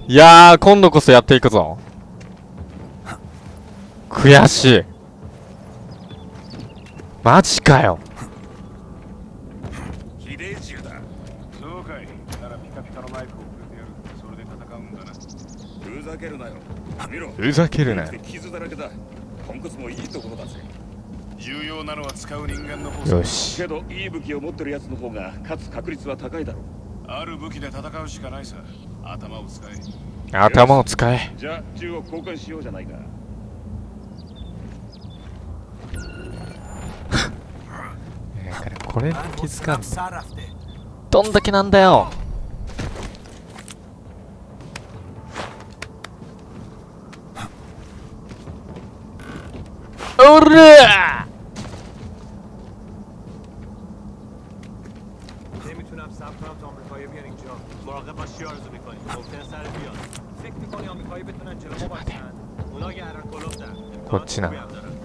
いやー、今度こそやっていくぞ。悔しい。マジかよ。 秀忠だ。そうかい。ならピカピカのナイフをくれてやる。それで戦うんだな。ふざけるなよ。見ろ。 ふざけるなよ。 傷だらけだ。ポンコツもいいところだぜ。重要なのは使う人間の方。 よし。 けどいい武器を持ってるやつの方が勝つ確率は高いだろう。ある武器で戦うしかないさ。頭を使え。 頭を使え。 じゃあ銃を交換しようじゃないか。 これに気づかんのどんだけなんだよ。おらこっちな。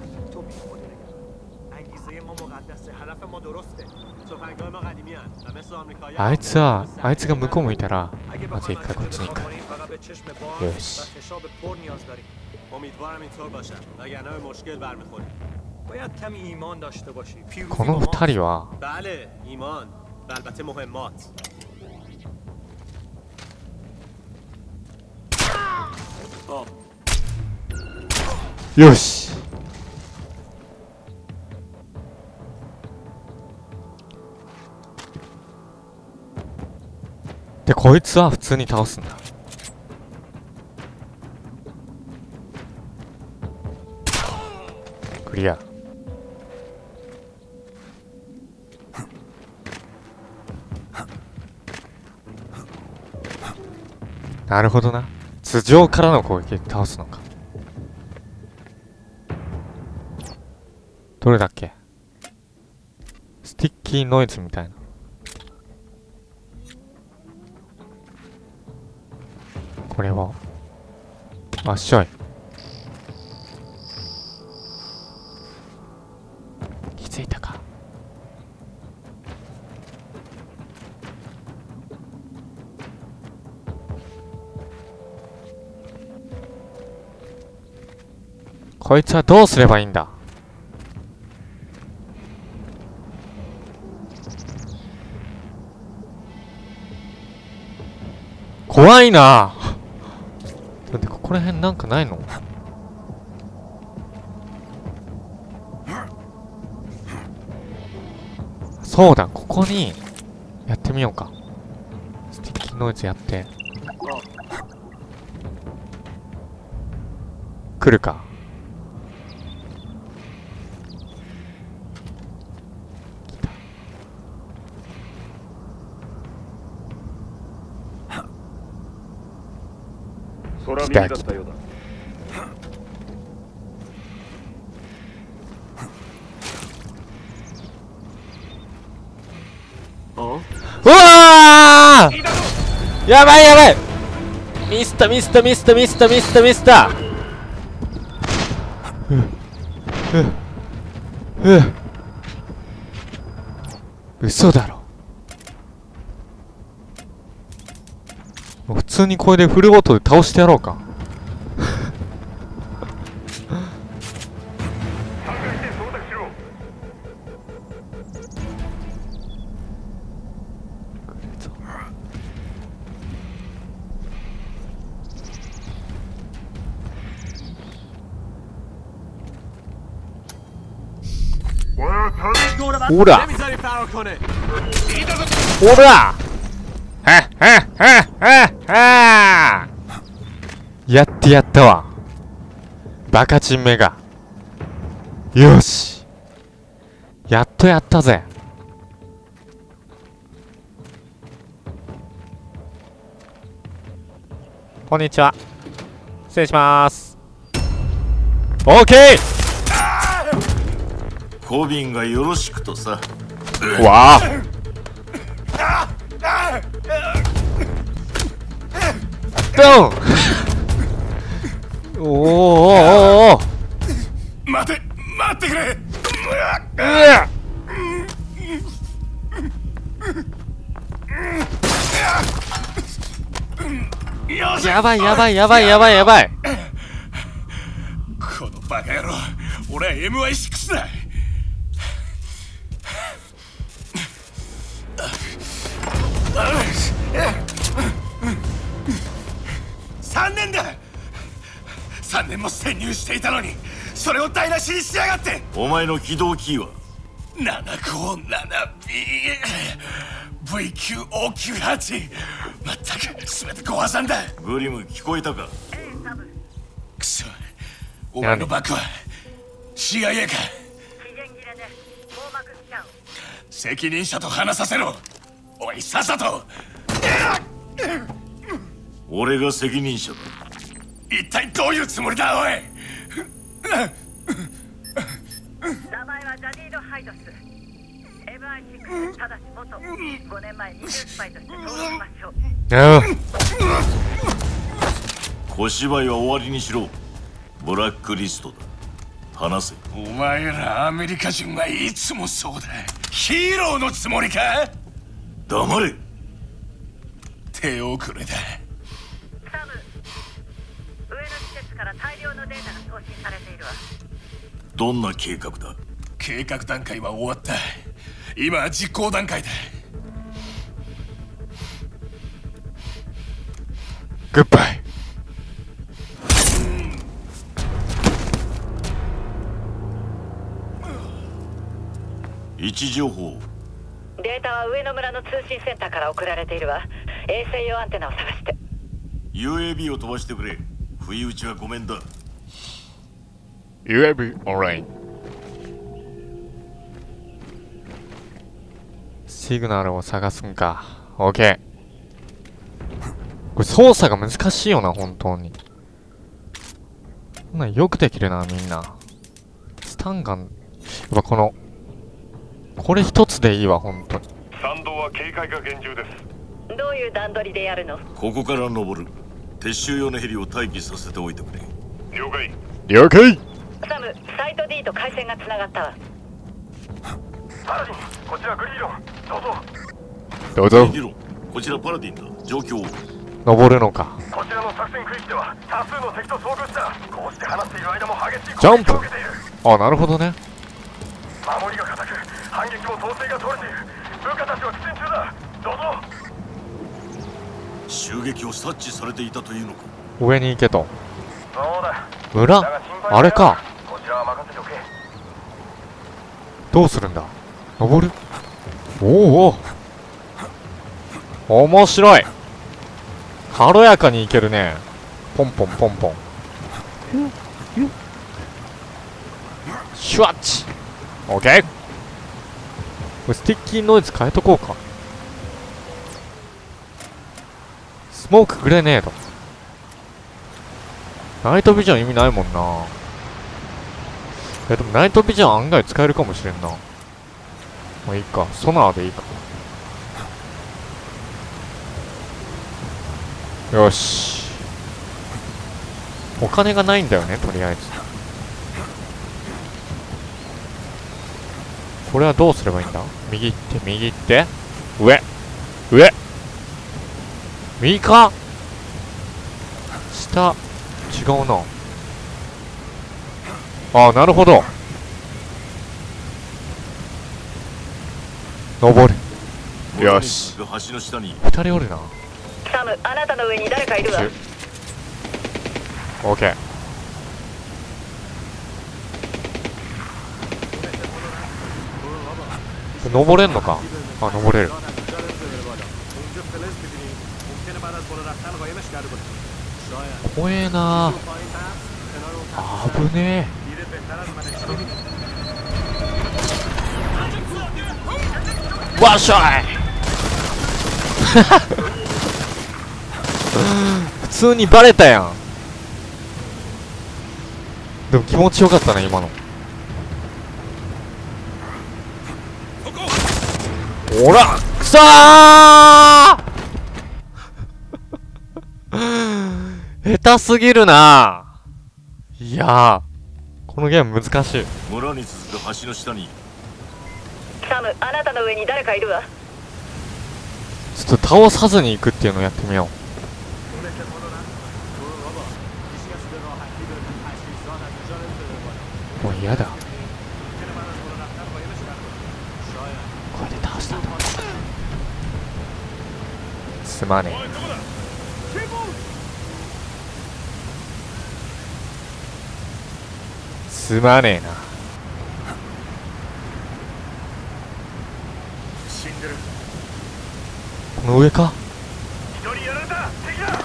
あいつが向こう向いたらまず一回こっちに行く。よし。この二人はよし。で、こいつは普通に倒すんだ。クリア。なるほどな。頭上からの攻撃で倒すのか。どれだっけ？スティッキーノイズみたいな。これはあっしょい。気づいたか。こいつはどうすればいいんだ。怖いな。だってここら辺なんかないの？そうだ、ここにやってみようか。スティッキーノイズやって来るか。 空耳だったようだ。 うわー！やばいやばい！ミスったミスったミスったミスったミスったミスった。嘘だろ。普通にこれでフルオートで倒してやろうか。ほらほらやってやったわ。バカチンめが。よし。やっとやったぜ。こんにちは。失礼します。オーケー。 コビンがよろしくとさ。 わあ。ドン。おーおーおー。 待ってくれ。よやばいやばいやばいやばいやばい。 このバカ野郎、俺は MI6 だ。3年だ。3年も潜入していたのに、それを台無しにしやがって。 お前の起動キーは 757BV9O98。まったく全てご破算だ。 グリム聞こえたか？ くそ、お前のバックは CIA か？責任者と話させろ。おい、さっさと。 俺が責任者だ。 一体どういうつもりだ、おい。 名前はジャディード・ハイドス。MI6 ただし元5年前20スパイとして登録しましょう。 小芝居は終わりにしろ。ブラックリストだ。話せ。 お前らアメリカ人はいつもそうだ。ヒーローのつもりか？ 黙れ。 手遅れだ。 サム、上の施設から大量のデータが送信されているわ。 どんな計画だ？ 計画段階は終わった。今は実行段階だ。 グッバイ。 位置情報。 データは上野村の通信センターから送られているわ。衛星用アンテナを探して。 UAB を飛ばしてくれ。不意打ちはごめんだ。 UAB オンライン。シグナルを探すんか。 OK。 これ操作が難しいよな、本当に。こんなんよくできるな、みんな。スタンガン、やっぱこれ一つでいいわ、本当に。 参道は警戒が厳重です。 どういう段取りでやるの？ ここから登る。撤収用のヘリを待機させておいてくれ。 了解。 了解。 サム、サイト D と回線がつながったわ。 パラディン、こちらグリーロン、どうぞ。 どうぞ。 ギロ、こちらパラディンだ。状況を。 登るのか。 こちらの作戦区域では多数の敵と遭遇した。こうして話している間も激しいジャンプ。 を受けている。 あ、なるほどね。 守りが固く、反撃も統制が取れている。部下たちは苦戦中だ。どうぞ。 襲撃を察知されていたというのか。 上に行けと。 そうだ。 村、あれか。 こちらは任せておけ。 どうするんだ。登る。おお、面白い。軽やかにいけるね。ポンポンポンポン。シュワッチ。オッケー。これスティッキーノイズ変えとこうか。スモークグレネード。ナイトビジョン意味ないもんな。でもナイトビジョン案外使えるかもしれんな。まあいいか。ソナーでいいか。よし。お金がないんだよね、とりあえず。これはどうすればいいんだ？右行って、右行って。上。上。右か？下。違うな。ああ、なるほど。登る。よし。 橋の下に二人おるな。 サム、あなたの上に誰かいるわ。 オッケー。登れんのか？あ、登れる。怖えな。あぶねえ。わっしゃい。普通にバレたやん。でも気持ちよかったね、今の。ほら、くそー下手すぎるな。いやー、このゲーム難しい。 村に続く橋の下に。 サム、あなたの上に誰かいるわ。 ちょっと倒さずに行くっていうのをやってみよう。 もう嫌だ。これで倒したと。すまねえ。すまねえな。 死んでる。 この上か。 一人やられた。敵だ。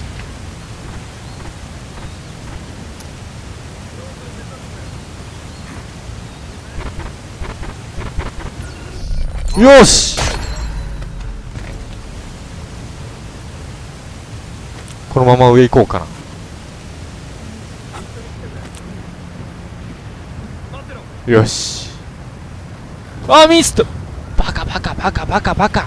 よし、このまま上行こうかな。よし。あ、ミスト。バカバカバカバカバカ。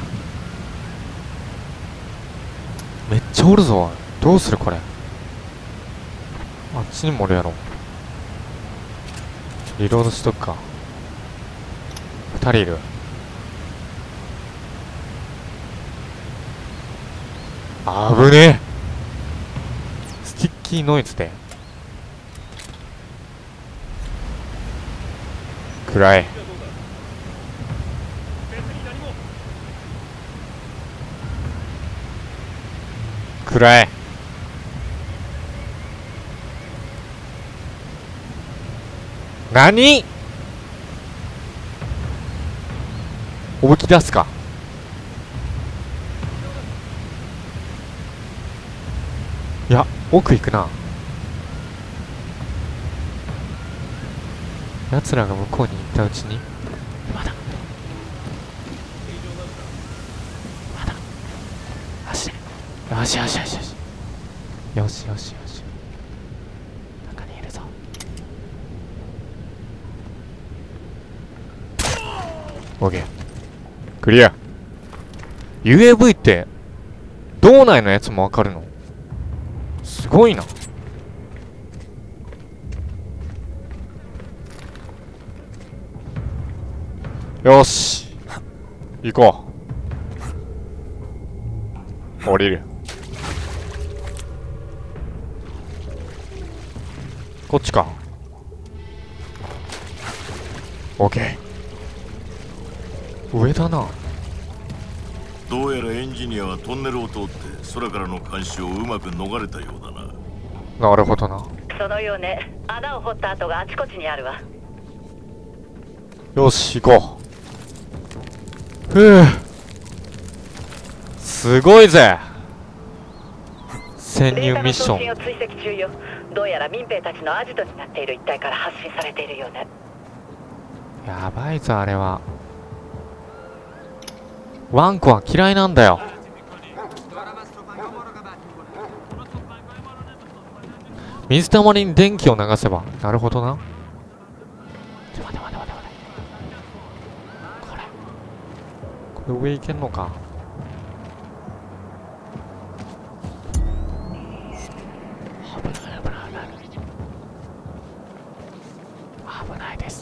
めっちゃおるぞ。どうするこれ。あっちにもおるやろ。リロードしとくか。2人いる。あぶねえ。スティッキーノイズで暗い。暗い。何？おぶき出すか。いや、奥行くな。奴らが向こうに行ったうちに。まだ走れ。よしよしよしよしよしよしよし。中にいるぞ。オッケー、クリア。 UAV って道内のやつもわかるの？すごいな。よし、行こう。降りる。こっちか。オッケー。上だな。 どうやらエンジニアはトンネルを通って空からの監視をうまく逃れたようだな。 なるほどな。 そのようね。穴を掘った跡があちこちにあるわ。 よし、行こう。ふう、すごいぜ。潜入ミッション。 データの送信を追跡中よ。どうやら民兵たちのアジトになっている一帯から発信されているようね。 やばいぞ、あれは。ワンコは嫌いなんだよ。水たまりに電気を流せば。なるほどな。待て待て待て待て。これ上行けんのか。危ない危ない危ない危ないです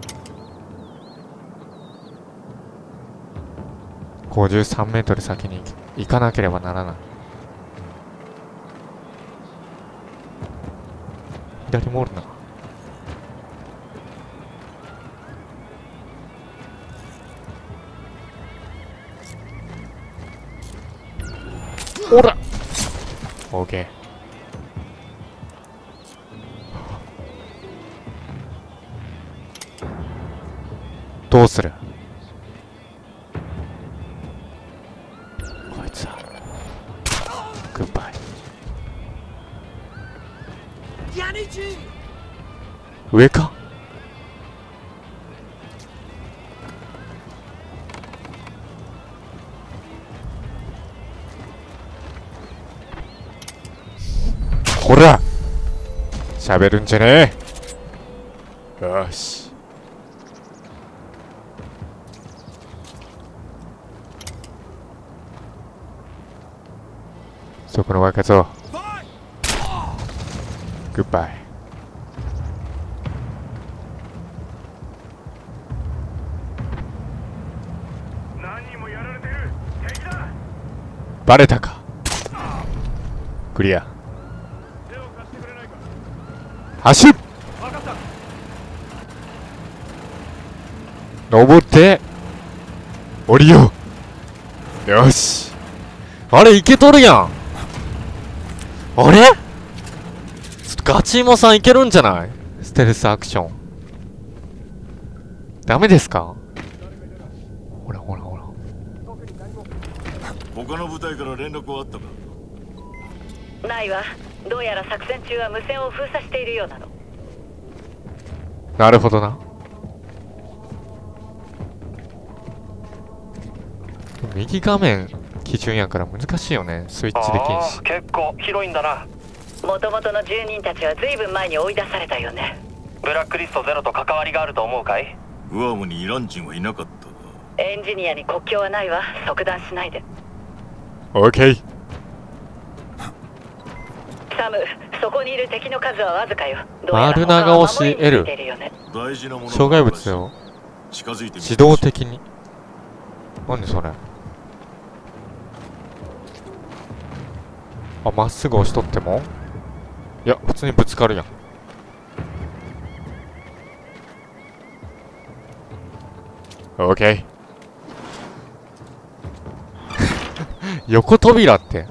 。53メートル先に行かなければならない。左もおるな。おら、オーケー。どうする？こいつはグッバイ。上か？ほら、喋るんじゃねえ。よし。そこの若造、グッバイ。 何人もやられてる。敵だ。 バレたか。クリア。 走る。登って降りよう。よし。あれいけとるやん。あれちょっとガチイモさんいけるんじゃない？ステルスアクションダメですか？ほらほらほら。 他の部隊から連絡はあったか？ ないわ。どうやら作戦中は無線を封鎖しているようなの。 なるほどな。右画面基準やから難しいよね。スイッチできんし。 結構広いんだな。 もともとの住人たちは随分前に追い出されたよね。 ブラックリストゼロと関わりがあると思うかい？ グアムにイラン人はいなかったが。 エンジニアに国境はないわ。即断しないで。 オッケー。 サム、そこにいる敵の数はわずかよ。 丸長押し L。 大事なもの障害物を近づいてみ自動的に。何それ。あ、まっすぐ押しとってもいや、普通にぶつかるやん。オッケー。横扉って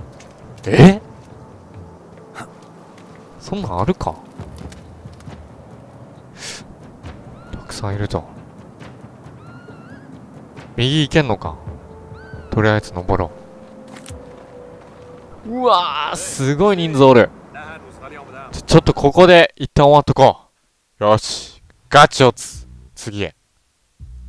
そんなんあるか？たくさんいるぞ。右行けんのか？とりあえず登ろう。うわー、すごい人数おる。ちょっとここで一旦終わっとこう。よし、ガチを次へ。